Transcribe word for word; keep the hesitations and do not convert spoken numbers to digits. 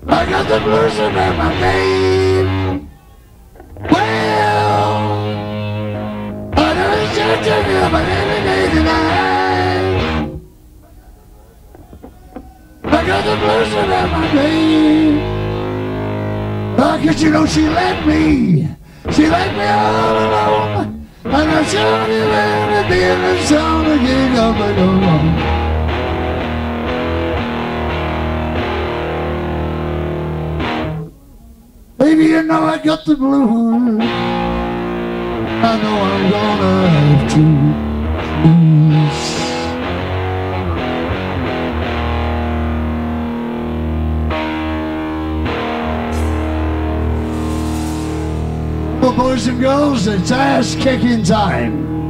I got the blues in my vein. Well, I never said to you, but every day tonight, I got the blues in my vein. I guess you know she let me, she let me all alone, and I showed you everything the sound again of my own. Baby, you know I got the blues. I know I'm gonna have to lose. Well, boys and girls, it's ass-kicking time.